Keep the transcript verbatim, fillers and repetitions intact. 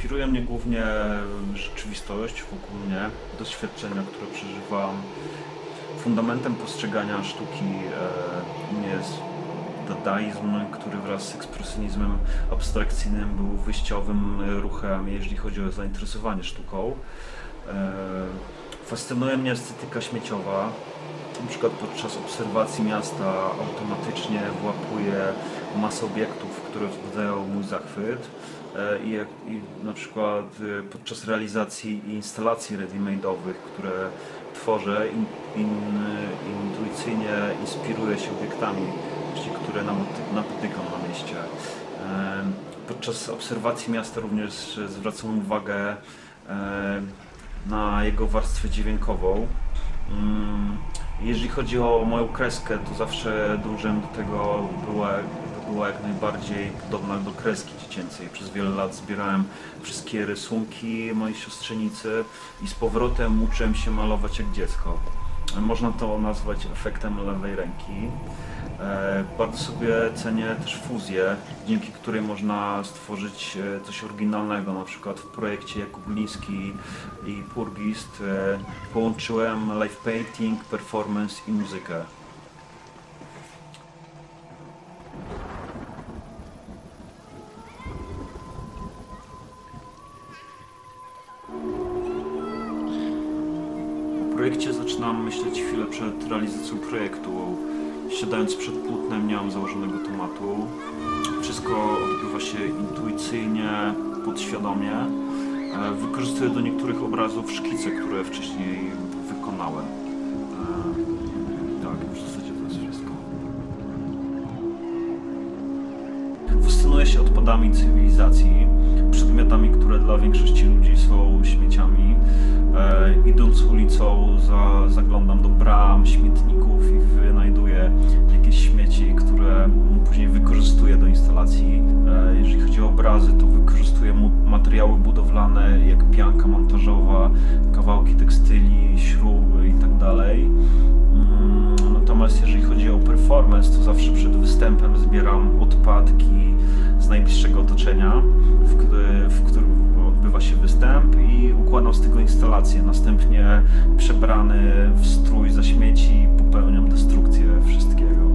Inspiruje mnie głównie rzeczywistość wokół mnie, doświadczenia, które przeżywam. Fundamentem postrzegania sztuki jest dadaizm, który wraz z ekspresjonizmem abstrakcyjnym był wyjściowym ruchem, jeżeli chodzi o zainteresowanie sztuką. Fascynuje mnie estetyka śmieciowa. Na przykład podczas obserwacji miasta automatycznie włapuję masę obiektów, które wzbudzają mój zachwyt. I, jak, i na przykład podczas realizacji instalacji ready-made'owych, które tworzę, in, in, intuicyjnie inspiruję się obiektami, które napotykam na mieście. Podczas obserwacji miasta również zwracam uwagę na jego warstwę dźwiękową. Jeżeli chodzi o moją kreskę, to zawsze dążyłem do tego, by była, by była jak najbardziej podobna do kreski dziecięcej. Przez wiele lat zbierałem wszystkie rysunki mojej siostrzenicy i z powrotem uczyłem się malować jak dziecko. Można to nazwać efektem lewej ręki. Bardzo sobie cenię też fuzję, dzięki której można stworzyć coś oryginalnego. Na przykład w projekcie Jakub Glinski i Purgist połączyłem live painting, performance i muzykę. O projekcie zaczynam myśleć chwilę przed realizacją projektu. Siadając przed płótnem nie mam założonego tematu. Wszystko odbywa się intuicyjnie, podświadomie. Wykorzystuję do niektórych obrazów szkice, które wcześniej wykonałem. Tak, w zasadzie to jest wszystko. Fascynuję się odpadami cywilizacji, przedmiotami, które dla większości ludzi są śmieciami. E, idąc ulicą za, zaglądam do bram, śmietników i wynajduję jakieś śmieci, które później wykorzystuję do instalacji. E, jeżeli chodzi o obrazy, to wykorzystuję materiały budowlane jak pianka montażowa, kawałki tekstyli, śruby itd. Mm, natomiast jeżeli chodzi o performance, to zawsze przed występem zbieram odpadki z najbliższego otoczenia, w, w którym odbywa się występ i układam z tego instalację. Następnie przebrany w strój za śmieci popełniam destrukcję wszystkiego.